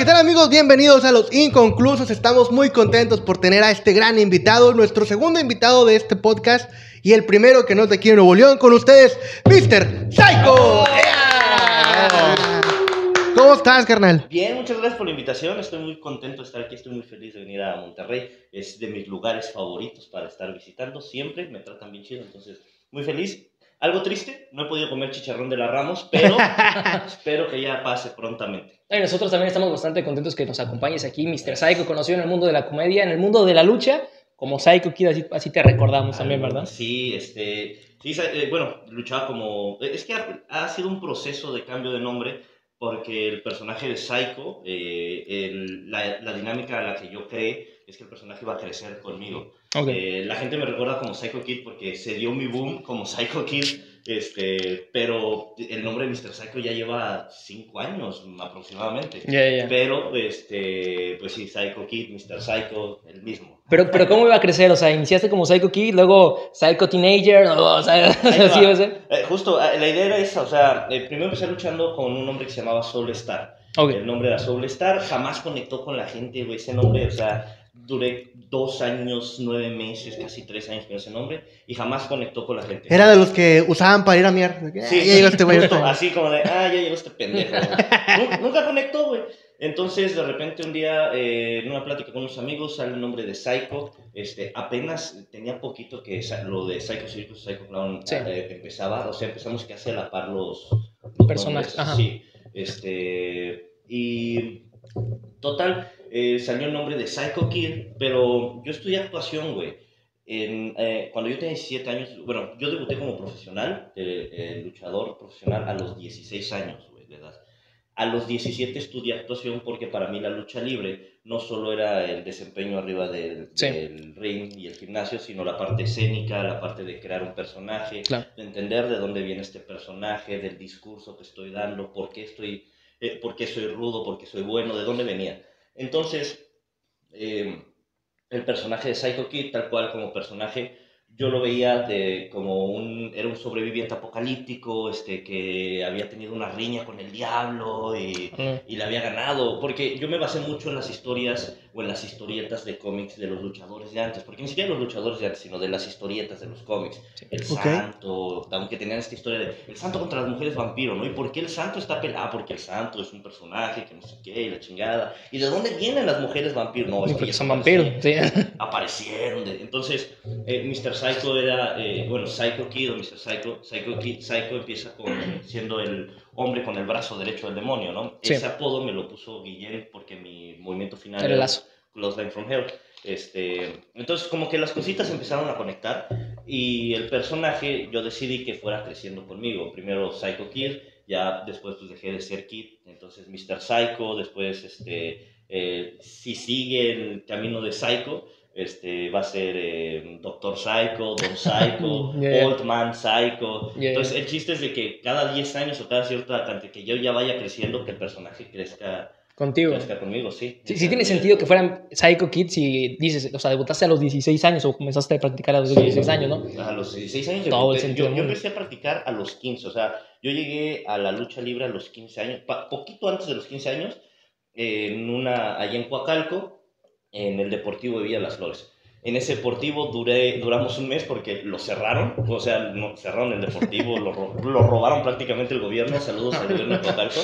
¿qué tal amigos? Bienvenidos a Los Inconclusos. Estamos muy contentos por tener a este gran invitado, nuestro segundo invitado de este podcast y el primero que no es de aquí en Nuevo León, con ustedes, Mr. Psycho. ¿Cómo estás, carnal? Bien, muchas gracias por la invitación. Estoy muy contento de estar aquí. Estoy muy feliz de venir a Monterrey. Es de mis lugares favoritos para estar visitando. Siempre me tratan bien chido, entonces muy feliz. Algo triste, no he podido comer chicharrón de la Ramos, pero espero que ya pase prontamente. Y nosotros también estamos bastante contentos que nos acompañes aquí, Mr. Psycho, conocido en el mundo de la comedia, en el mundo de la lucha, como Psycho Kid, así te recordamos también, ¿verdad? Sí, bueno, luchaba como... Es que ha sido un proceso de cambio de nombre, porque el personaje de Psycho, la dinámica a la que yo creé, es que el personaje iba a crecer conmigo. Okay. La gente me recuerda como Psycho Kid porque se dio mi boom como Psycho Kid, pero el nombre de Mr. Psycho ya lleva 5 años aproximadamente. Yeah. Pero, pues sí, Psycho Kid, Mr. Psycho, el mismo. Pero ¿cómo iba a crecer? O sea, iniciaste como Psycho Kid, luego Psycho Teenager, o sea, así va a ser. Justo, la idea era esa, o sea, primero empecé luchando con un hombre que se llamaba Soul Star. Okay. El nombre era Soul Star, jamás conectó con la gente, güey, ese nombre, o sea, duré 2 años, 9 meses, casi 3 años con ese nombre, y jamás conectó con la gente. Era de los que usaban para ir a miar. Sí, ya llegó este güey. Así como de, ya llegó este pendejo. Nunca conectó, güey. Entonces, de repente, un día, en una plática con unos amigos, sale el nombre de Psycho. Apenas tenía poquito que lo de Psycho Circus, Psycho Clown empezaba. O sea, empezamos casi a la par los personajes. Sí. Y total, salió el nombre de Psycho Kid, pero yo estudié actuación, güey. Cuando yo tenía 17 años, bueno, yo debuté como profesional, luchador profesional a los 16 años, güey, de edad. A los 17 estudié actuación porque para mí la lucha libre no solo era el desempeño arriba del ring y el gimnasio, sino la parte escénica, la parte de crear un personaje, claro, de entender de dónde viene este personaje, del discurso que estoy dando, por qué soy rudo, por qué soy bueno, de dónde venía. Entonces, el personaje de Psycho Kid, tal cual como personaje, yo lo veía era un sobreviviente apocalíptico, que había tenido una riña con el diablo y le había ganado, porque yo me basé mucho en las historias o en las historietas de cómics de los luchadores de antes, porque ni siquiera los luchadores de antes, sino de las historietas de los cómics. Sí. El santo, aunque tenían esta historia de el santo contra las mujeres vampiro, ¿no? ¿Y por qué el santo está pelado? Porque el santo es un personaje que no sé qué, y la chingada. ¿Y de dónde vienen las mujeres vampiro? No, es porque son vampiros, sí. Aparecieron. Entonces, Mr. Psycho era, Psycho Kid o Mr. Psycho empieza siendo el hombre con el brazo derecho del demonio, ¿no? Sí. Ese apodo me lo puso Guillén porque mi movimiento final era Close Line from Hell. Entonces, como que las cositas empezaron a conectar y el personaje yo decidí que fuera creciendo conmigo. Primero Psycho Kid, ya después pues dejé de ser Kid, entonces Mr. Psycho, después si sigue el camino de Psycho, va a ser Doctor Psycho, Don Psycho, Old Man Psycho. Entonces el chiste es de que cada 10 años o cada cierta cantidad que yo ya vaya creciendo, que el personaje crezca contigo. Crezca conmigo, sí. Sí tiene sentido que fueran Psycho Kid si dices, o sea, debutaste a los 16 años o comenzaste a practicar a los 16 años, ¿no? A los 16 años todo debuté. Yo empecé a practicar a los 15, o sea, yo llegué a la lucha libre a los 15 años, poquito antes de los 15 años, allá en Coacalco, en el Deportivo de Villa Las Flores. En ese deportivo duramos un mes porque lo cerraron, o sea, cerraron el deportivo, lo robaron prácticamente el gobierno. Saludos al gobierno de Coacalco.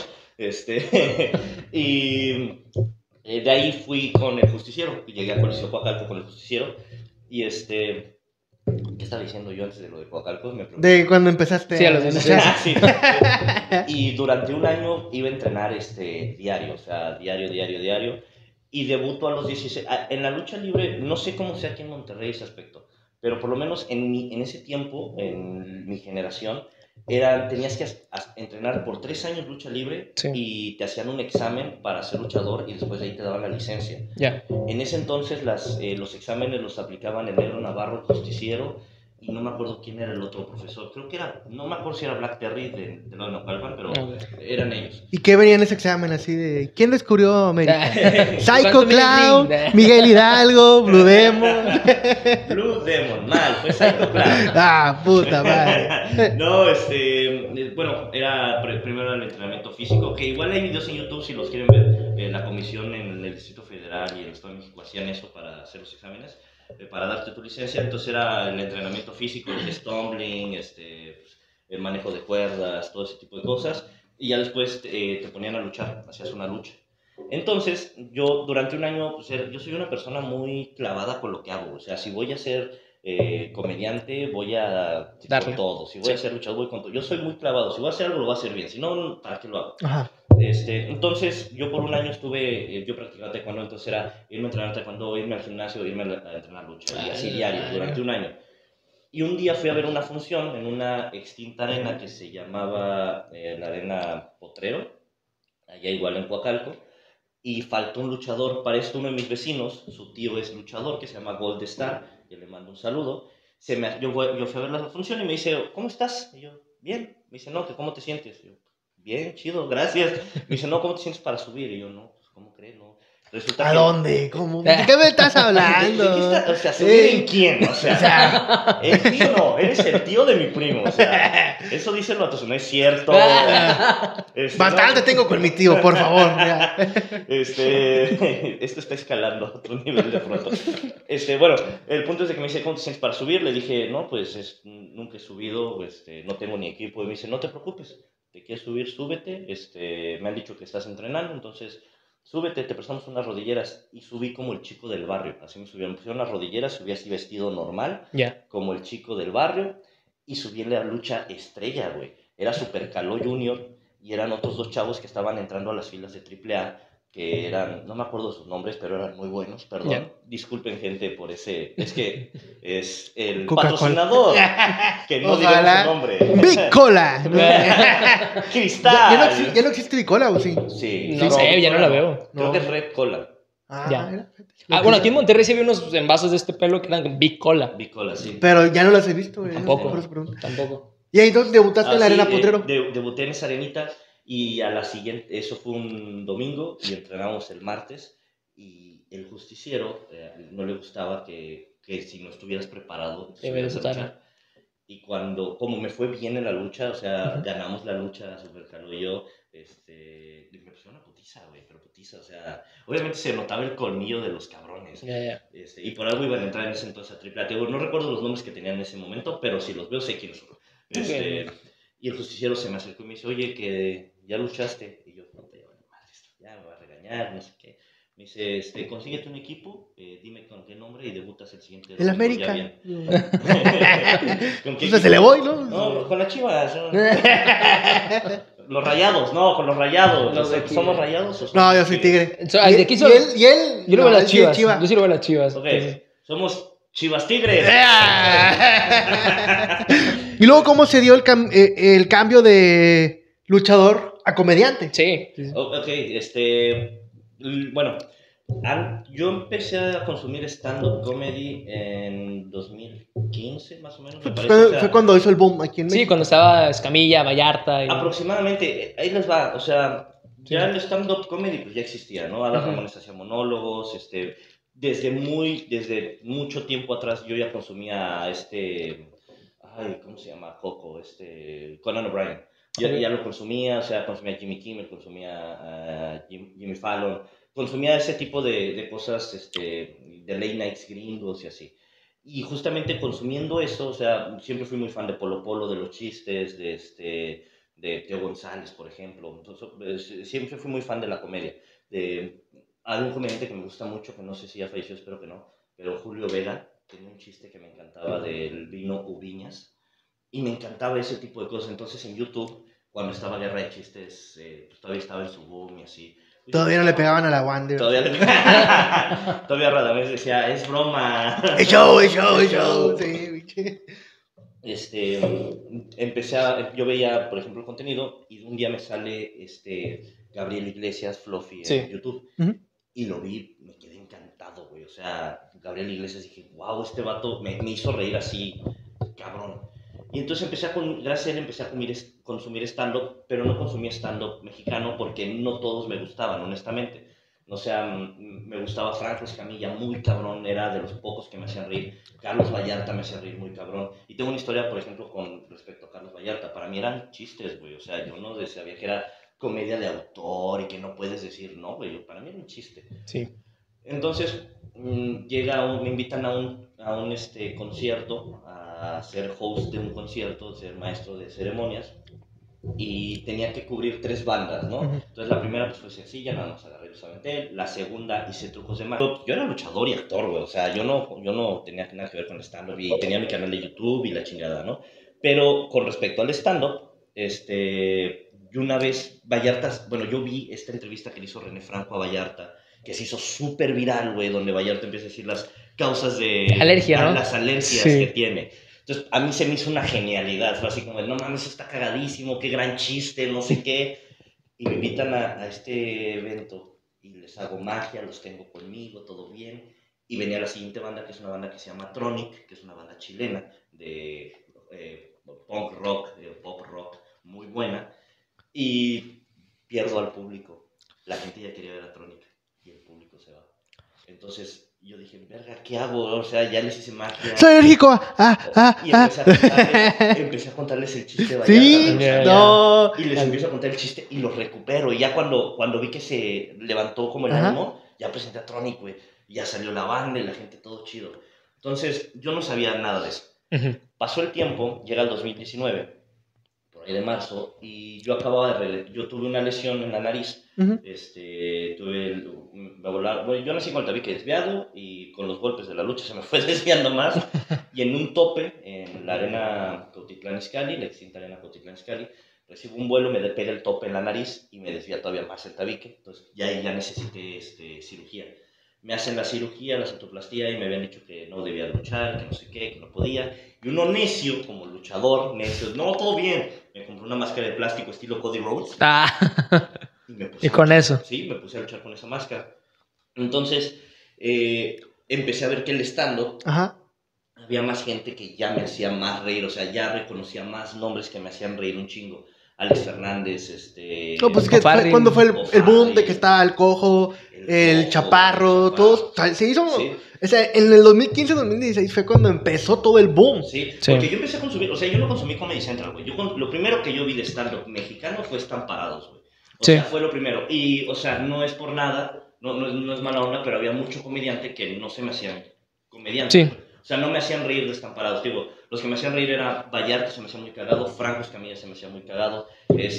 Y de ahí fui con el justiciero, llegué a Coliseo Coacalco con el justiciero. Y ¿qué estaba diciendo yo antes de lo de Coacalco? De cuando empezaste. Sí, a los 16. Sí. Y durante un año iba a entrenar diario, o sea, diario. Y debuto a los 16. En la lucha libre, no sé cómo sea aquí en Monterrey ese aspecto, pero por lo menos en ese tiempo, en mi generación, tenías que entrenar por 3 años lucha libre, sí, y te hacían un examen para ser luchador y después de ahí te daban la licencia. Yeah. En ese entonces los exámenes los aplicaban en Negro Navarro, Justiciero, y no me acuerdo quién era el otro profesor. Creo que era, no me acuerdo si era Blackberry de la Naucalpan, pero eran ellos. ¿Y qué venía en ese examen así de quién descubrió América? Psycho ¿Cuánto mide Clown, Blink? Miguel Hidalgo, Blue Demon. Blue Demon, mal, fue Psycho Clown. Ah, puta madre. No, bueno, era primero el entrenamiento físico, que igual hay videos en YouTube si los quieren ver. La comisión en el Distrito Federal y el Estado de México hacían eso para hacer los exámenes, para darte tu licencia. Entonces era el entrenamiento físico, el stumbling, pues, el manejo de cuerdas, todo ese tipo de cosas. Y ya después te ponían a luchar, hacías una lucha. Entonces, yo durante un año, pues, yo soy una persona muy clavada con lo que hago. O sea, si voy a ser comediante, voy a darle con todo. Si voy a ser luchador, voy con todo. Yo soy muy clavado. Si voy a hacer algo, lo voy a hacer bien. Si no, ¿para qué lo hago? Ajá. Entonces, yo por un año estuve, yo practicaba taekwondo, entonces era irme a entrenar taekwondo, irme al gimnasio, irme a entrenar lucha, y así diario, durante un año. Y un día fui a ver una función en una extinta arena que se llamaba la Arena Potrero, allá igual en Coacalco, y faltó un luchador. Para esto uno de mis vecinos, su tío es luchador, que se llama Gold Star, que le mando un saludo. Yo fui a ver la función y me dice, ¿cómo estás? Y yo, bien. Me dice, no, que ¿cómo te sientes? Y yo, bien, chido, gracias. Me dice, no, ¿cómo te sientes para subir? Y yo, no, pues, ¿cómo crees? No. Resulta ¿A que... dónde? ¿Cómo? ¿De qué me estás hablando? ¿De qué está? O sea, ¿subir en quién? O sea, el tío no, eres el tío de mi primo. O sea, eso dice el vato, no es cierto. Bastante no, tengo con mi tío, por favor. Ya. Esto está escalando a otro nivel de pronto. Bueno, el punto es de que me dice, ¿cómo te sientes para subir? Le dije, no, pues nunca he subido, no tengo ni equipo. Y me dice, no te preocupes, te quieres subir, súbete. Me han dicho que estás entrenando, entonces súbete, te prestamos unas rodilleras. Y subí como el chico del barrio. Así me subieron. Me pusieron unas rodilleras, subí así vestido normal, como el chico del barrio. Y subí en la lucha estrella, güey. Era Super Caló Junior. Y eran otros dos chavos que estaban entrando a las filas de AAA, que eran, no me acuerdo sus nombres, pero eran muy buenos, perdón. Disculpen, gente, por ese. Es que es el patrocinador, que no diremos su nombre. Bicola. Cristal. ¿Ya no existe Bicola o sí? Sí. No sé, ya no la veo. Creo que es Red Cola. Ya. Bueno, aquí en Monterrey sí había unos envases de este pelo que eran Big Cola. Bicola, sí. Pero ya no los he visto. Tampoco. No. Tampoco. Y ahí entonces debutaste en la Arena Potrero. Debuté en esa arenita y a la siguiente, eso fue un domingo y entrenamos el martes, y el justiciero no le gustaba que si no estuvieras preparado subieras a luchar. Y como me fue bien en la lucha, o sea, ganamos la lucha, Super Carlos y yo, me pusieron una putiza, güey, pero putiza, o sea, obviamente se notaba el colmillo de los cabrones. Y por algo iban a entrar en ese entonces a AAA. No recuerdo los nombres que tenían en ese momento, pero si los veo sé quiénes son. Y el justiciero se me acercó y me dice, oye, que ya luchaste. Y yo, no te llevo ni madre, ya me va a regañar, no sé qué. Me dice, consíguete un equipo, dime con qué nombre y debutas el siguiente. El América. ¿Con qué Entonces se le voy, ¿no? No, con las Chivas. ¿No? Los Rayados, no, con los Rayados. ¿Somos Rayados o somos No, yo soy Tigre. ¿De aquí ¿Y él? Yo lo veo a las sí es Chivas. Yo sí lo veo a las Chivas. Ok, somos Chivas Tigres. Y luego, ¿cómo se dio el cambio de luchador a comediante? Sí. Ok, bueno, yo empecé a consumir stand-up comedy en 2015, más o menos, me parece. Fue cuando hizo el boom aquí en México. Sí, cuando estaba Escamilla, Vallarta. Aproximadamente, ahí les va, o sea, ya el stand-up comedy pues ya existía, ¿no? Adal Ramones hacía monólogos, desde mucho tiempo atrás yo ya consumía ¿cómo se llama? Coco, Conan O'Brien. Ya lo consumía, o sea, consumía a Jimmy Kimmel, consumía a Jimmy Fallon, consumía ese tipo de cosas, de late nights gringos y así. Y justamente consumiendo eso, o sea, siempre fui muy fan de Polo Polo, de los chistes, de Teo González, por ejemplo. Entonces, siempre fui muy fan de la comedia. Hay un comediante que me gusta mucho, que no sé si ya falleció, espero que no, pero Julio Vega tenía un chiste que me encantaba del vino Ubiñas, y me encantaba ese tipo de cosas. Entonces en YouTube, cuando estaba Guerra de Chistes, pues todavía estaba en su boom y así. Todavía no le pegaban a la Wander. Todavía Radamés decía, es broma. Es show. Sí, yo veía, por ejemplo, el contenido, y un día me sale Gabriel Iglesias Fluffy en YouTube. Y lo vi, me quedé encantado, güey. O sea, Gabriel Iglesias, dije, wow, este vato me hizo reír así cabrón. Y entonces gracias a él empecé a consumir stand-up, pero no consumí stand-up mexicano porque no todos me gustaban, honestamente. O sea, me gustaba Franco Escamilla, muy cabrón, era de los pocos que me hacían reír. Carlos Vallarta me hacía reír muy cabrón. Y tengo una historia, por ejemplo, con respecto a Carlos Vallarta. Para mí eran chistes, güey. O sea, yo no sabía que era comedia de autor y que no puedes decir no, güey. Para mí era un chiste. Sí. Entonces, me invitan a un concierto, a ser host de un concierto, ser maestro de ceremonias, y tenía que cubrir 3 bandas, ¿no? Entonces la primera pues fue sencilla, nada más agarré y los aventé. La segunda hice trucos de magia. Yo era luchador y actor, güey, o sea, yo no tenía nada que ver con el stand-up y tenía mi canal de YouTube y la chingada, ¿no? Pero con respecto al stand-up, yo una vez, yo vi esta entrevista que le hizo René Franco a Vallarta, que se hizo súper viral, güey, donde Vallarta empieza a decir las causas de... Alergia, ¿no? Las alergias que tiene. Entonces, a mí se me hizo una genialidad, fue así como, no mames, está cagadísimo, qué gran chiste, no sé qué. Y me invitan a este evento y les hago magia, los tengo conmigo, todo bien. Y venía la siguiente banda, que es una banda que se llama Tronic, que es una banda chilena de punk rock, pop rock, muy buena. Y pierdo al público. La gente ya quería ver a Tronic y el público se va. Entonces yo dije, verga, ¿qué hago? O sea, ya les hice magia. ¡Soy alérgico! Y empecé a contarles el chiste de Vallarta. Sí, no. Y les empiezo a contar el chiste y los recupero. Y ya cuando vi que se levantó como el ánimo, ya presenté a Tronic, güey. Ya salió la banda y la gente, todo chido. Entonces, yo no sabía nada de eso. Pasó el tiempo, llega el 2019, por ahí de marzo, y yo yo tuve una lesión en la nariz. Yo nací con el tabique desviado y con los golpes de la lucha se me fue desviando más. Y en un tope, en la arena Cuautitlán Izcalli, la extinta arena Cuautitlán Izcalli, recibo un vuelo, me pega el tope en la nariz y me desvía todavía más el tabique. Entonces ya necesité cirugía. Me hacen la cirugía, la cetoplastía, y me habían dicho que no debía luchar, que no sé qué, que no podía. Y uno necio, como luchador, necio, no, todo bien. Me compré una máscara de plástico estilo Cody Rhodes. Y con eso. Sí, me puse a luchar con esa máscara. Entonces, empecé a ver que el stand-up, había más gente que ya me hacía más reír, o sea, ya reconocía más nombres que me hacían reír un chingo. Alex Fernández, No, pues que cuando fue el boom de que estaba el Cojo, el Chaparro, todos, se hizo... Sí. O sea, en el 2015-2016 fue cuando empezó todo el boom. Sí, porque yo empecé a consumir, o sea, yo no consumí Comedy Central, güey. Lo primero que yo vi de stand-up mexicano fue Estamparados, güey. O sea, fue lo primero. Y, o sea, no es por nada, no es mala onda, pero había mucho comediante que no se me hacían comediantes. Sí. O sea, no me hacían reír de Estamparados. Digo, los que me hacían reír era Vallarta, se me hacía muy cagado. Franco Escamilla se me hacía muy cagado.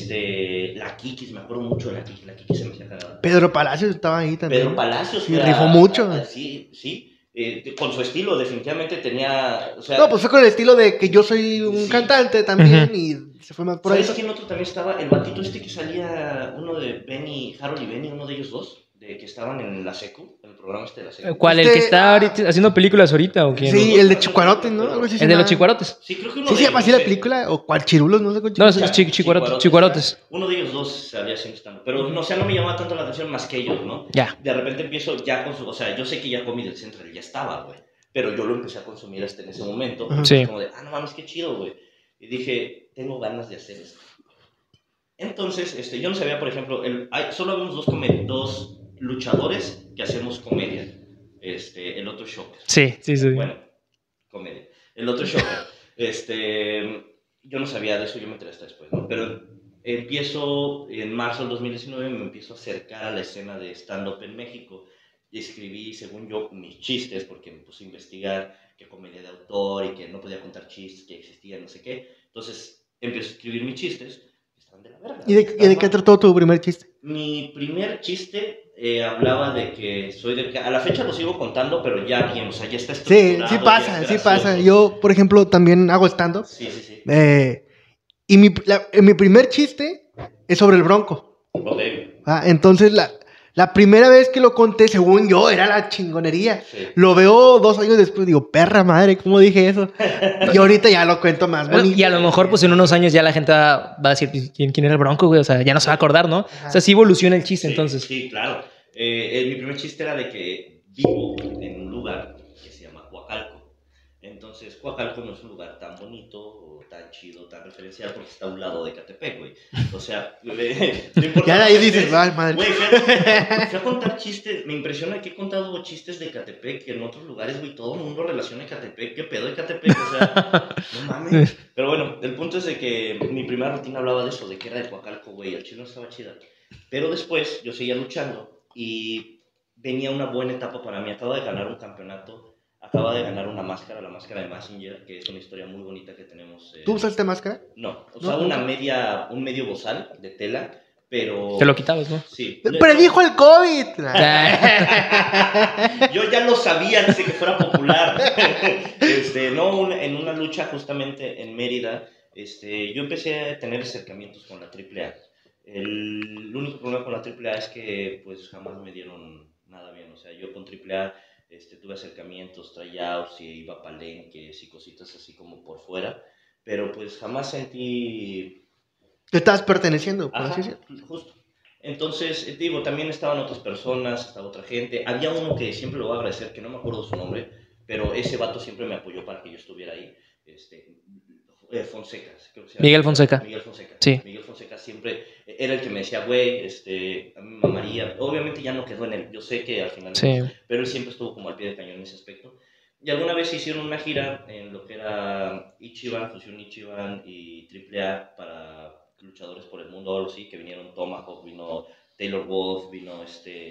La Kikis, me acuerdo mucho de la Kikis se me hacía cagado. Pedro Palacios estaba ahí también. Pedro Palacios. Sí, rifó mucho. Sí. Con su estilo, definitivamente tenía... O sea, no, pues fue con el estilo de que yo soy un cantante también y se fue más por ahí. ¿Sabes quién otro también estaba? El batito que salía, uno de Harold y Benny, uno de ellos dos, que estaban en la secu, en el programa de la secu. ¿Cuál? ¿El que está ahorita haciendo películas ahorita o quién? Sí, el de Chicuarotes, ¿no? Algo así. ¿El de los Chicuarotes? Sí, creo que uno de ellos. Sí, se llama así la película, o cuál, Chirulos, no sé cuál. No, es Chicuarotes. Uno de ellos dos salía siempre estando. Pero, no, o sea, no me llamaba tanto la atención más que ellos, ¿no? Ya. De repente empiezo ya con o sea, yo sé que ya Comedy Central ya estaba, güey. Pero yo lo empecé a consumir en ese momento. Sí. Como de, no mames, qué chido, güey. Y dije, tengo ganas de hacer esto. Entonces, yo no sabía, por ejemplo, solo habíamos dos luchadores que hacemos comedia. El otro Shocker. Sí. Bueno, comedia. El otro Shocker. Yo no sabía de eso, yo me enteré hasta después, ¿no? Pero empiezo, en marzo del 2019, me empiezo a acercar a la escena de stand-up en México. Y escribí, según yo, mis chistes, porque me puse a investigar qué comedia de autor y que no podía contar chistes, que existían, no sé qué. Entonces, empiezo a escribir mis chistes, que estaban de la verga. ¿Y de qué trató tu primer chiste? Mi primer chiste hablaba de que a la fecha lo sigo contando, pero ya bien, o sea, ya está estructurado. Sí pasa. Yo, por ejemplo, también hago stand-up. Sí. Y mi primer chiste es sobre el Bronco. Okay. Entonces, la primera vez que lo conté, según yo, era la chingonería. Sí. Lo veo 2 años después, digo, perra madre, ¿cómo dije eso? Y ahorita ya lo cuento más bonito. Y a lo mejor, pues en unos años ya la gente va a decir, ¿quién era el Bronco, güey? O sea, ya no se va a acordar, ¿no? Ajá. O sea, sí evoluciona el chiste, entonces. Sí, claro. Mi primer chiste era de que vivo en un lugar que se llama Coacalco. Entonces, Coacalco no es un lugar tan bonito, o tan chido, tan referencial, porque está a un lado de Catepec, güey. O sea, no importa. Ya de ahí dices, "Ay, madre". Güey, fui a contar chistes. Me impresiona que he contado chistes de Catepec que en otros lugares, güey, todo el mundo relaciona Catepec. ¿Qué pedo de Catepec? O sea, no mames. Pero bueno, el punto es de que mi primera rutina hablaba de eso, de que era de Coacalco, güey. El chino estaba chida. Pero después yo seguía luchando y venía una buena etapa para mí. Acaba de ganar un campeonato. Acaba de ganar una máscara, la máscara de Mazinger, que es una historia muy bonita que tenemos. ¿Tú usaste máscara? No, usaba un medio bozal de tela, pero... Te lo quitabas, ¿no? Sí. ¡Predijo el COVID! Yo ya lo sabía antes de que fuera popular. En una lucha justamente en Mérida, yo empecé a tener acercamientos con la AAA. El único problema con la AAA es que pues jamás me dieron nada bien. O sea, yo con AAA tuve acercamientos, tryouts, y iba a palenques y cositas así como por fuera, pero pues jamás sentí... Te estabas perteneciendo, por Ajá, así decirlo. justo. Entonces, digo, también estaban otras personas, estaba otra gente. Había uno que siempre lo voy a agradecer, que no me acuerdo su nombre, pero ese vato siempre me apoyó para que yo estuviera ahí. Fonseca, creo que se llama. Miguel Fonseca. Miguel Fonseca. Sí. Miguel Fonseca siempre era el que me decía, güey, a mí me mamaría. Obviamente ya no quedó en él, yo sé que al final, Sí. pero él siempre estuvo como al pie del cañón en ese aspecto. Y alguna vez hicieron una gira en lo que era Ichiban, Fusión Ichiban y AAA para luchadores por el mundo, algo así, que vinieron Tomahawk, vino Taylor Wolf, vino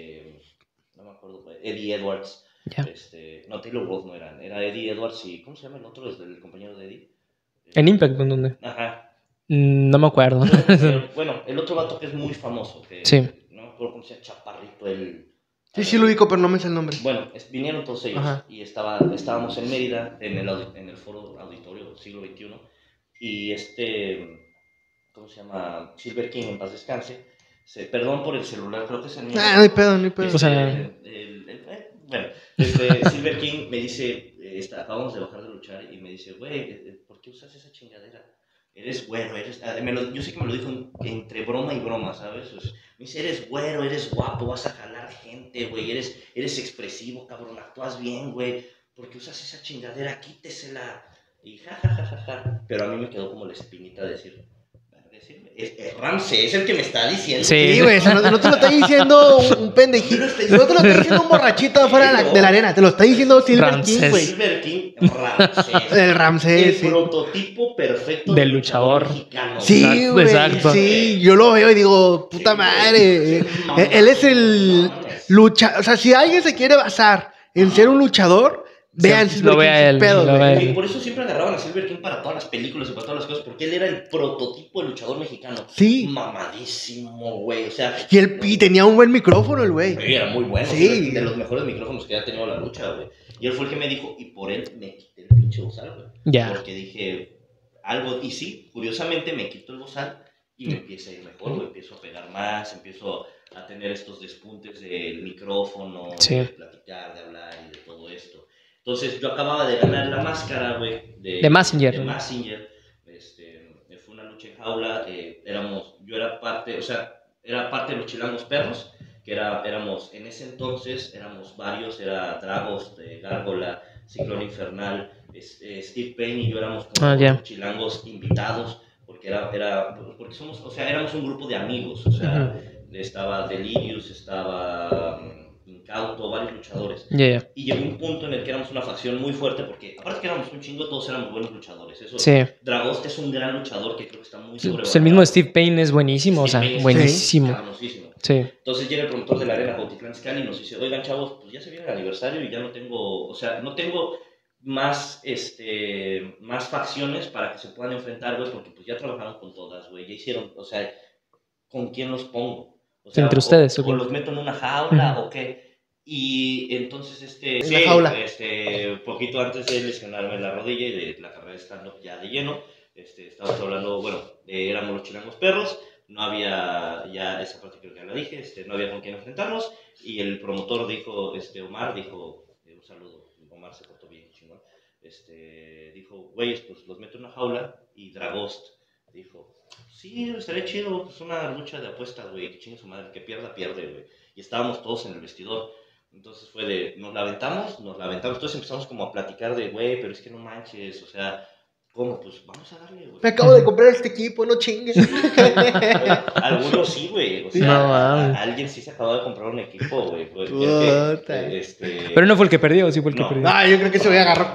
no me acuerdo, Eddie Edwards. Ya. No, Taylor Wolf no era Eddie Edwards y, ¿cómo se llama el otro? Es el compañero de Eddie. ¿En Impact en dónde? Ajá. No me acuerdo. Bueno, el otro vato que es muy famoso, que Sí. no me acuerdo cómo se llama, Chaparrito, el... Sí, lo ubico, pero no me sé el nombre. Bueno, vinieron todos ellos. Ajá. Y estábamos en Mérida, en el foro auditorio siglo XXI, y ¿cómo se llama? Silver King, en paz descanse. Perdón por el celular, creo que es el mío. No hay pedo, no hay pedo. O sea, Bueno, Silver King me dice, acabamos de bajar de luchar, y me dice, güey, ¿por qué usas esa chingadera? Eres güero, yo sé que me lo dijo entre broma y broma, ¿sabes? Pues, me dice, eres güero, eres guapo, vas a jalar gente, güey, eres expresivo, cabrón, actúas bien, güey. ¿Por qué usas esa chingadera? Quítesela. Y ja. Pero a mí me quedó como la espinita de decir, Ramsey es el que me está diciendo. Sí. Güey, o sea, no te lo está diciendo un pendejito. No te lo está diciendo un borrachito afuera de la arena. Te lo está diciendo Silver King, güey. Silver King, Ramsey. El Ramsés, El sí. prototipo perfecto del luchador mexicano. Sí, güey. Exacto. Sí, yo lo veo y digo, puta madre. Él es el luchador. O sea, si alguien se quiere basar en ser un luchador, vean Silver lo King vea sin él, pedos, lo güey. vea él. Y por eso siempre agarraban a Silver King para todas las películas y para todas las cosas, porque él era el prototipo de luchador mexicano. Sí. Mamadísimo, güey. O sea, Y tenía un buen micrófono el güey. sí, era muy bueno. Sí. De los mejores micrófonos que ha tenido la lucha, güey. Y él fue el que me dijo, y por él me quité el pinche bozal, güey. Ya. Porque dije algo, y sí, curiosamente me quito el bozal y me empieza a ir mejor, güey. Empiezo a pegar más, empiezo a tener estos despuntes del micrófono, Sí. de platicar, de hablar y de todo esto. Entonces yo acababa de ganar la máscara, güey. De Mazinger. De Mazinger. Fue una lucha en jaula. Yo era parte de los Chilangos Perros, que éramos, en ese entonces, éramos varios, era Dragos, Gárgola, Ciclón Infernal, Steve Payne y yo éramos como ya. chilangos invitados, porque éramos un grupo de amigos, o sea, estaba Delirious, estaba Incauto, varios luchadores. Yeah. Y llegó un punto en el que éramos una facción muy fuerte, porque aparte que éramos un chingo, todos éramos buenos luchadores. Eso, Sí. Dragost es un gran luchador que creo que está muy sobrevalorado. Pues el mismo Steve Payne es buenísimo, o sea, Steve Payne es buenísimo. cabroncísimo. Sí. Entonces llega el promotor de la arena, Cuautitlán Izcalli, y nos dice, oigan chavos, pues ya se viene el aniversario y ya no tengo más, más facciones para que se puedan enfrentar, güey, porque pues ya trabajaron con todas, güey, ya hicieron, o sea, ¿con quién los pongo? O sea, Entre ustedes, o los meto en una jaula, o qué. Y entonces, la jaula. Poquito antes de lesionarme la rodilla y de la carrera de stand-up ya de lleno, estábamos hablando, bueno, éramos los Chilangos Perros, no había, ya esa parte creo que ya la dije, no había con quién enfrentarnos, y el promotor dijo, Omar dijo, un saludo, Omar se portó bien, chingón, dijo, güeyes, pues los meto en una jaula, y Dragost dijo, sí, estaría chido, pues una lucha de apuestas, güey, que chingue su madre, que pierda, pierde, güey, y estábamos todos en el vestidor. Entonces fue de, nos la aventamos, entonces empezamos como a platicar de, güey, pero es que no manches, o sea, ¿cómo? Pues vamos a darle, güey. Me acabo de comprar este equipo, no chingues. Algunos sí, güey, o sea, No, mames. alguien sí se acabó de comprar un equipo, güey. Puta. Pero no fue el que perdió, sí fue el que No. perdió. Ah, yo creo que se voy a agarrar.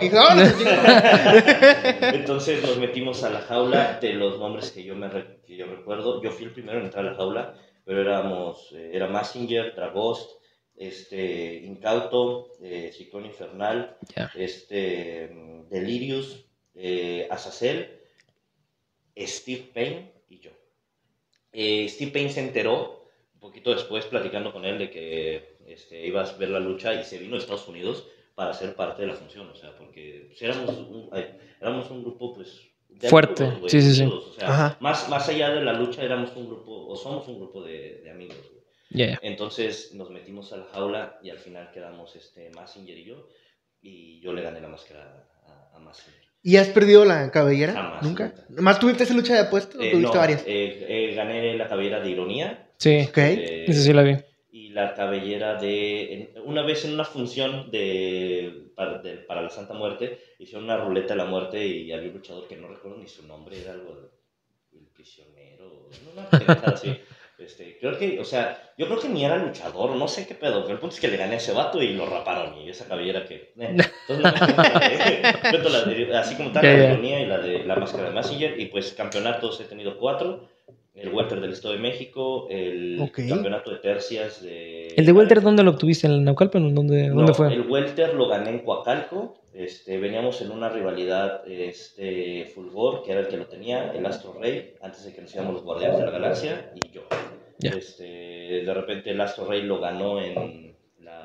Entonces nos metimos a la jaula de los nombres que yo recuerdo. Yo fui el primero en entrar a la jaula, pero era Mazinger, Dragost, Incauto, Ciclón Infernal, Ya. Delirious, Azazel, Steve Payne y yo. Steve Payne se enteró un poquito después platicando con él de que iba a ver la lucha y se vino a Estados Unidos para ser parte de la función, o sea, porque pues, éramos un grupo pues de fuerte, amigos, güey, sí, sí, sí. amigos, o sea, más allá de la lucha éramos un grupo, o somos un grupo de amigos, güey. Yeah. Entonces nos metimos a la jaula y al final quedamos Mazinger y yo le gané la máscara a Mazinger. ¿Y has perdido la cabellera? Jamás, ¿Nunca? nunca. ¿Más tuviste esa lucha de apuestas o tuviste No, varias? gané la cabellera de Ironía. Sí, Ok. esa sí la vi. Y la cabellera una vez en una función para la Santa Muerte, hicieron una ruleta de la muerte y había un luchador que no recuerdo ni su nombre, era algo el prisionero, una pendejada así. Creo que, o sea, yo creo que ni era luchador, no sé qué pedo, pero el punto es que le gané a ese vato y lo raparon, y esa cabellera que... Entonces no me cuento así como tal, la de Ironía y la de la máscara de Mazinger, y pues campeonatos he tenido 4, el welter del Estado de México, el campeonato de tercias de... ¿El de welter dónde lo obtuviste? ¿En el Naucalpan? ¿Dónde fue? El welter lo gané en Coacalco. Veníamos en una rivalidad Fulgor, que era el que lo tenía, el Astro Rey, antes de que nos íbamos los Guardianes de la Galaxia, y yo. Yeah. De repente el Astro Rey lo ganó en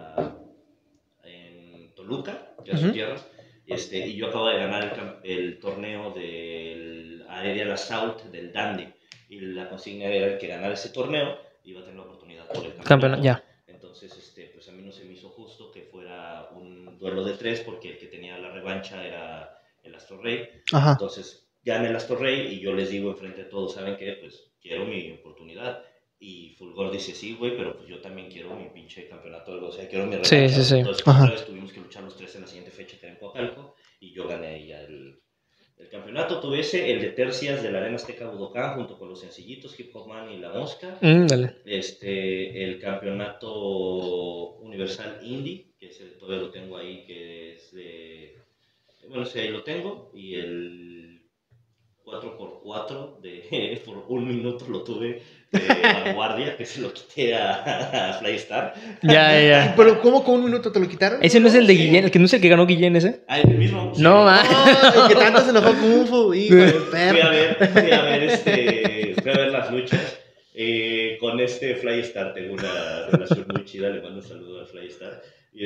Toluca, que era su tierra, y yo acabo de ganar el torneo del Aerial Assault del Dandy, y la consigna era el que ganara ese torneo iba a tener la oportunidad por el campeonato. Ya. Entonces, pues a mí no se me hizo justo que fuera un duelo de 3 porque el que tenía la revancha era el Astro Rey. Ajá. Entonces, gana el Astro Rey y yo les digo enfrente de todos, ¿saben qué? Pues quiero mi oportunidad. Y Fulgor dice, sí, güey, pero pues yo también quiero mi pinche campeonato, o sea, quiero mi revancha. Sí. Entonces, otra vez tuvimos que luchar los 3 en la siguiente fecha, que era en Coacalco, y yo gané ya el campeonato. Tuve el de tercias de la Arena Azteca Budokan, junto con los sencillitos, Hip Hop Man y La Mosca. Dale. El campeonato universal indie, que todavía lo tengo ahí, que es de... Bueno, sí, ahí lo tengo, y el 4x4 por un minuto lo tuve de vanguardia, que se lo quité a Flystar. Ya. ¿Pero cómo con un minuto te lo quitaron? ¿Ese no es el de Guillén? ¿El que no es el que ganó Guillén ese? Ah, el mismo. No, No, el que tanto se enojó Kung Fu, hijo de perro. Fui a ver las luchas. Con Flystar tengo una relación muy chida, le mando un saludo a Flystar.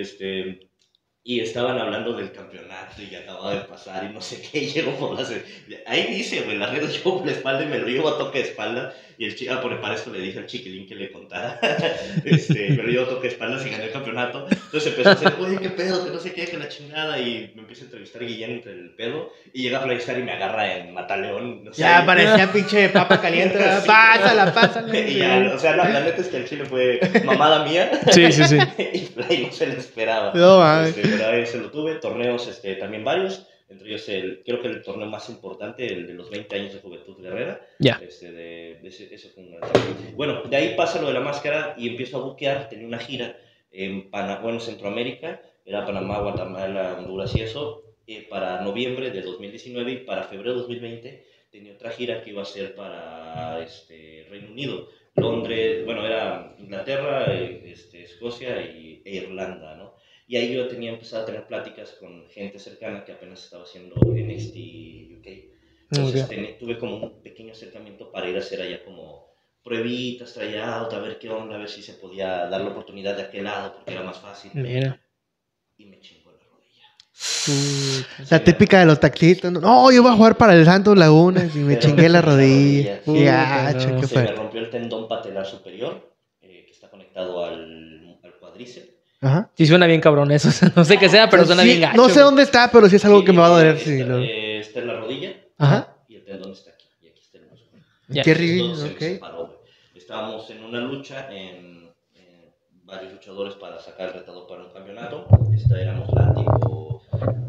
Y estaban hablando del campeonato y acababa de pasar y no sé qué, y llegó por ahí dice, güey, la red yo por la espalda y me lo llevo a toque de espalda, y el chico, para esto le dije al chiquilín que le contara, me lo llevo a toque de espalda y gané el campeonato. Entonces empezó a hacer, oye, qué pedo, que no sé qué, que la chingada, y me empieza a entrevistar Guillén entre el pedo, y llega a Flystar y me agarra en Mataleón, no sé. Ya parecía pinche papa caliente, ¿verdad? Sí. Pásala. Y ya, o sea, la neta es que el chile fue mamada mía. Sí. Y Fly no se le esperaba. No, mames. Pero ahí se lo tuve, torneos también varios, entre ellos creo que el torneo más importante, el de los 20 años de Juventud Guerrera. Ya. Ese fue un gran torneo. Bueno, de ahí pasa lo de la máscara y empiezo a buquear, tenía una gira en Centroamérica, era Panamá, Guatemala, Honduras y eso, para noviembre de 2019 y para febrero de 2020 tenía otra gira que iba a ser para Reino Unido, Londres, bueno, era Inglaterra, Escocia e Irlanda, ¿no? Y ahí yo empezado a tener pláticas con gente cercana que apenas estaba haciendo NXT UK. Entonces tuve como un pequeño acercamiento para ir a hacer allá como pruebitas, tryout, a ver qué onda, a ver si se podía dar la oportunidad de aquel lado porque era más fácil. Mira. Y me chingó la rodilla. La típica de los taxistas. No, yo voy a jugar para el Santos Lagunas y me chingué la rodilla. Qué gacho, qué Se me fue. rompió el tendón patelar superior, que está conectado al cuádriceps. Ajá. Sí, suena bien cabrón eso. No sé qué sea, pero suena Sí, bien gacho. no sé dónde está, pero sí es algo que me va a doler. Está, Sí, está en la rodilla. Ajá. Y el tendón está aquí. Y aquí está el músculo. Ya. Qué ridículo, Entonces se me ok. separó, güey. Estábamos en una lucha en varios luchadores para sacar el retador para un campeonato. Éramos Látigo,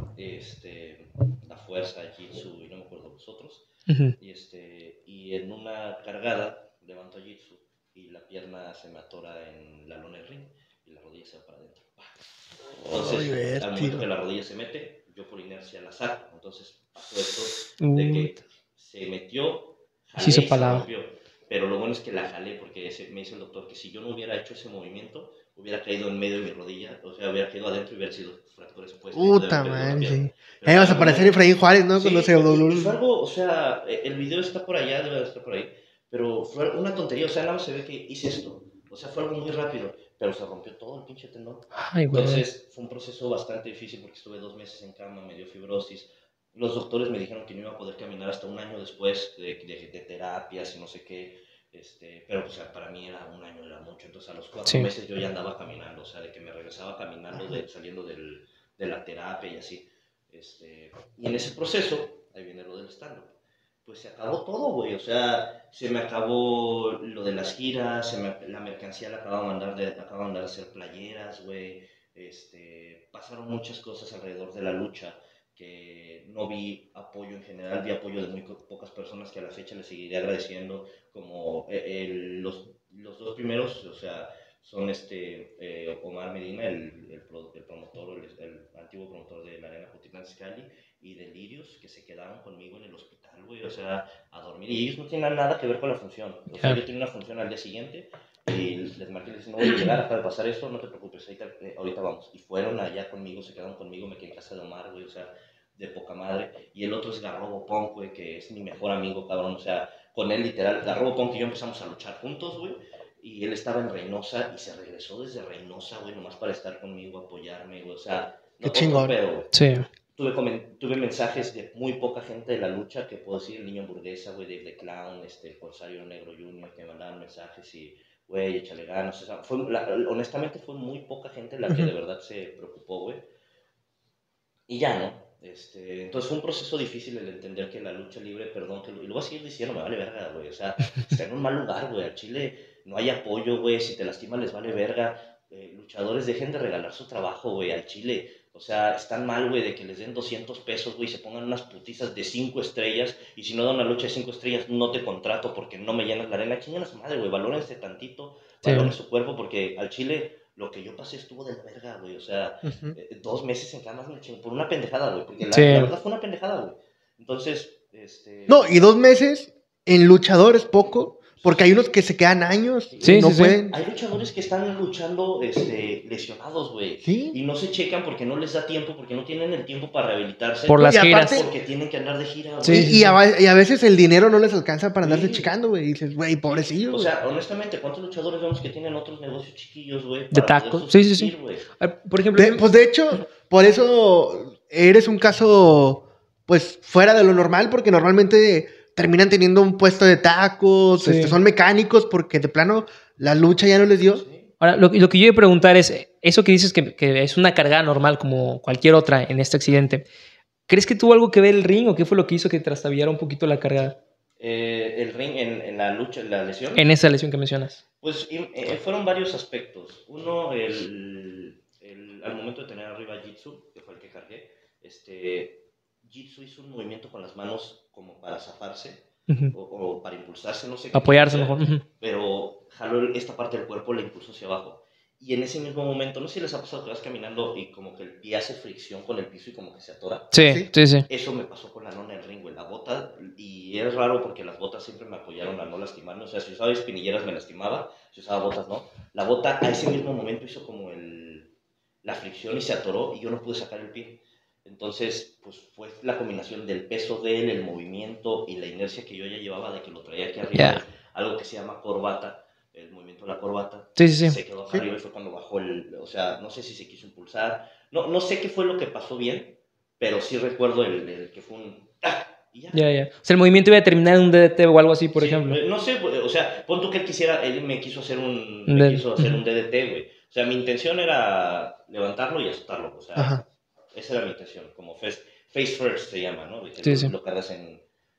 La Fuerza, Jitsu y no me acuerdo los otros. Ujú. Y en una cargada levanto a Jitsu y la pierna se me atora en la lona del ring y la rodilla se va para adentro. Entonces, al momento que la rodilla se mete, yo por inercia la saco. Entonces pasó esto de que se metió, jalé Sí, y se rompió. Pero lo bueno es que la jalé porque me dice el doctor que si yo no hubiera hecho ese movimiento, hubiera caído en medio de mi rodilla, o sea, hubiera caído adentro y hubiera sido fractura expuesta. Puta madre, sí. Ahí vas a aparecer Efraín Juárez, ¿no? Sí, Cuando se y fue algo, o sea, el video está por allá, debe estar por ahí, pero fue una tontería, o sea, nada más se ve que hice esto, o sea, fue algo muy rápido, pero se rompió todo el pinche tendón. Ay, güey. Entonces, fue un proceso bastante difícil porque estuve 2 meses en cama, me dio fibrosis. Los doctores me dijeron que no iba a poder caminar hasta un año después de terapias y no sé qué. Pero pues, para mí era un año, era mucho. Entonces a los 4 meses yo ya andaba caminando, o sea, de que me regresaba caminando, saliendo de la terapia y así. Y en ese proceso, ahí viene lo del stand-up, pues se acabó todo, güey. O sea, se me acabó lo de las giras, la mercancía la acabo de mandar a hacer playeras, güey. Pasaron muchas cosas alrededor de la lucha que no vi apoyo en general, vi apoyo de muy pocas personas que a la fecha les seguiré agradeciendo, como los 2 primeros, o sea, son Omar Medina, el promotor, el antiguo promotor de la Arena Jutitlán Izcalli, y Delirios, que se quedaron conmigo en el hospital, güey, o sea, a dormir, y ellos no tienen nada que ver con la función, o sea, yo tenía una función al día siguiente, y les marqué y les dije, no voy a llegar, acaba de pasar esto, no te preocupes, ahorita vamos. Y fueron allá conmigo, se quedaron conmigo, me quedé en casa de Omar, güey, o sea, de poca madre. Y el otro es Garrobo Punk, güey, que es mi mejor amigo, cabrón, o sea, con él literal, Garrobo Punk y yo empezamos a luchar juntos, güey. Y él estaba en Reynosa y se regresó desde Reynosa, güey, nomás para estar conmigo, apoyarme, güey, o sea, no, qué chingón. Pedo, güey. Sí. Tuve mensajes de muy poca gente de la lucha, que puedo decir, el Niño Hamburguesa, güey, Dave the Clown, el Corsario Negro Jr., que me mandaban mensajes y, güey, échale ganas. O sea, honestamente fue muy poca gente la que de verdad se preocupó, güey. Y ya, ¿no? Entonces fue un proceso difícil el entender que la lucha libre, perdón, y lo voy a seguir diciendo, me vale verga, güey. O sea, está en un mal lugar, güey. Al Chile no hay apoyo, güey. Si te lastiman les vale verga. Luchadores, dejen de regalar su trabajo, güey, al Chile. O sea, están mal, güey, de que les den 200 pesos, güey, y se pongan unas putizas de 5 estrellas. Y si no dan una lucha de 5 estrellas, no te contrato porque no me llenas la arena. Chingan a su madre, güey. Valórense tantito. Valoren su cuerpo porque al Chile lo que yo pasé estuvo de la verga, güey. O sea, 2 meses en cama me chingo por una pendejada, güey. Porque la verdad fue una pendejada, güey. Entonces, No, y 2 meses en luchador es poco. Porque hay unos que se quedan años y no pueden. Hay luchadores que están luchando lesionados, güey. ¿Sí? Y no se checan porque no les da tiempo, porque no tienen el tiempo para rehabilitarse. Por las giras. Porque tienen que andar de gira, güey. Sí, y a veces el dinero no les alcanza para andarse checando, güey. Y dices, güey, pobrecillo. O sea, honestamente, ¿cuántos luchadores vemos que tienen otros negocios chiquillos, güey? De tacos. Sí. Por ejemplo. Pues de hecho, por eso eres un caso, pues, fuera de lo normal, porque normalmente terminan teniendo un puesto de tacos, son mecánicos, porque de plano la lucha ya no les dio. Sí. Ahora, lo que yo iba a preguntar es, eso que dices que es una cargada normal como cualquier otra en este accidente, ¿crees que tuvo algo que ver el ring o qué fue lo que hizo que trastabillara un poquito la cargada? El ring en la lucha, en la lesión. En esa lesión que mencionas. Pues fueron varios aspectos. Uno, al momento de tener arriba Jitsu, que fue el que cargué, Jitsu hizo un movimiento con las manos como para zafarse o para impulsarse, no sé qué. Apoyarse mejor. Pero jaló esta parte del cuerpo, la impulsó hacia abajo. Y en ese mismo momento, no sé si les ha pasado que vas caminando y como que el pie hace fricción con el piso y como que se atora. Sí. Eso me pasó con la lona del ring, güey. La bota, y es raro porque las botas siempre me apoyaron a no lastimarme. O sea, si usaba espinilleras me lastimaba, si usaba botas no. La bota a ese mismo momento hizo como la fricción y se atoró y yo no pude sacar el pie. Entonces, pues fue la combinación del peso de él, el movimiento y la inercia que yo ya llevaba de que lo traía aquí arriba, algo que se llama corbata, el movimiento de la corbata, se quedó acá arriba y fue cuando bajó o sea, no sé si se quiso impulsar, no sé qué fue lo que pasó bien, pero sí recuerdo el que fue un ¡ah! Y ya. O sea, el movimiento iba a terminar en un DDT o algo así, por ejemplo. No sé, o sea, pon tú que él me quiso hacer un DDT, güey. O sea, mi intención era levantarlo y azotarlo, o sea, esa era mi intención, como face first se llama, ¿no? Lo cargas en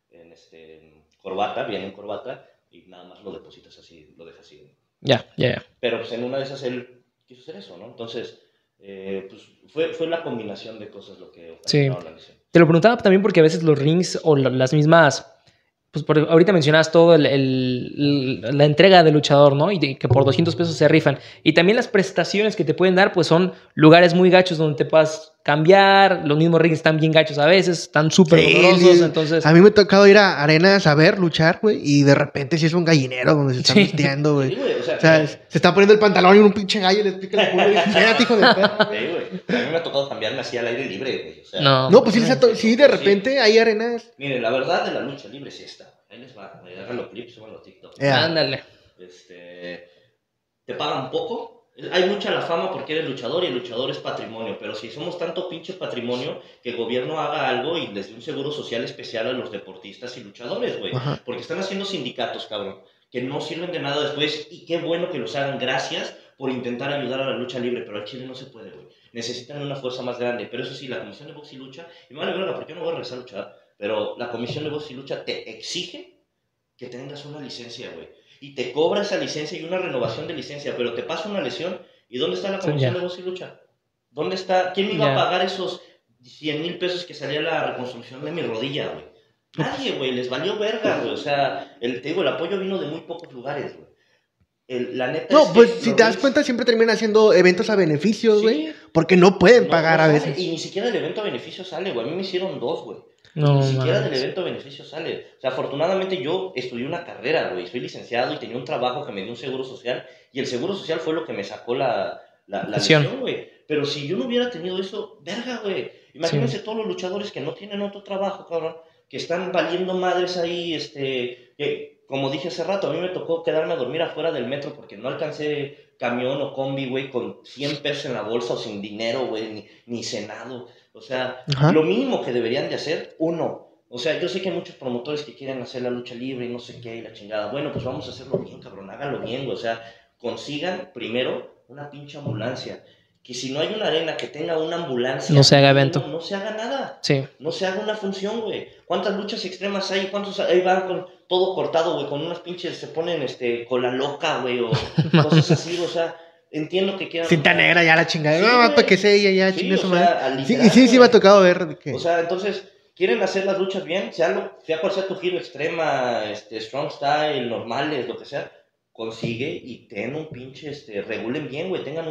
corbata, bien en corbata, y nada más lo depositas así, lo dejas así. Ya. Pero pues en una de esas él quiso hacer eso, ¿no? Entonces, pues fue la combinación de cosas lo que Sí. ocasionó la lesión. Te lo preguntaba también porque a veces los rings o las mismas... Pues ahorita mencionabas todo la entrega del luchador, ¿no? Y que por 200 pesos se rifan. Y también las prestaciones que te pueden dar, pues son lugares muy gachos donde te puedas cambiar. Los mismos rings están bien gachos a veces, están súper dolorosos, entonces... A mí me ha tocado ir a arenas a ver luchar, güey, y de repente sí es un gallinero donde se están vistiendo, güey. Sí, güey, o sea, se está poniendo el pantalón y un pinche gallo y les pica el culo y espérate, hijo de perro. Sí, güey. A mí me ha tocado cambiarme así al aire libre, güey. O sea, No, pues sí, de repente hay arenas. Miren, la verdad de la lucha libre sí está. Ahí les va, agarran los clips, suban los TikTok. Ándale. Te pagan poco. Hay mucha la fama porque eres luchador y el luchador es patrimonio, pero si somos tanto pinche patrimonio, que el gobierno haga algo y les dé un seguro social especial a los deportistas y luchadores, güey. Porque están haciendo sindicatos, cabrón, que no sirven de nada después y qué bueno que los hagan. Gracias por intentar ayudar a la lucha libre, pero al Chile no se puede, güey. Necesitan una fuerza más grande, pero eso sí, la Comisión de Box y Lucha, y me vale verga porque yo no voy a regresar a luchar, pero la Comisión de Box y Lucha te exige que tengas una licencia, güey. Y te cobra esa licencia y una renovación de licencia, pero te pasa una lesión. ¿Y dónde está la Comisión de Box y Lucha? ¿Dónde está? ¿Quién me iba a pagar esos 100,000 pesos que salía la reconstrucción de mi rodilla, güey? Nadie, güey. Les valió verga, güey. O sea, te digo, el apoyo vino de muy pocos lugares, güey. La neta no, es pues que si te das cuenta, siempre terminan haciendo eventos a beneficios, güey. Sí. Porque no pueden pagar a veces. Y ni siquiera el evento a beneficio sale, güey. A mí me hicieron 2, güey. No, ni siquiera del evento a beneficio sale. O sea, afortunadamente yo estudié una carrera, güey. Soy licenciado y tenía un trabajo que me dio un seguro social. Y el seguro social fue lo que me sacó la lesión, güey. Pero si yo no hubiera tenido eso, verga, güey. Imagínense todos los luchadores que no tienen otro trabajo, cabrón. Que están valiendo madres ahí, que, como dije hace rato, a mí me tocó quedarme a dormir afuera del metro porque no alcancé camión o combi, güey, con 100 pesos en la bolsa o sin dinero, güey, ni cenado. O sea, lo mínimo que deberían de hacer, o sea, yo sé que hay muchos promotores que quieren hacer la lucha libre y no sé qué, y la chingada. Bueno, pues vamos a hacerlo bien, cabrón, háganlo bien, güey. O sea, consigan primero una pinche ambulancia. Que si no hay una arena que tenga una ambulancia... No se haga evento. No se haga nada. Sí. No se haga una función, güey. ¿Cuántas luchas extremas hay? ¿Cuántos ahí van con todo cortado, güey? Con unas pinches, se ponen cola loca, güey, o cosas así, o sea... Entiendo que quieran... Cinta negra, ya la chingada. Sí, no, para que se ella ya, chingue su madre. Sí, me ha tocado ver. O sea, entonces, quieren hacer las luchas bien, sea cual sea tu giro extrema, strong style, normales, lo que sea, consigue y ten un pinche, regulen bien, güey, tengan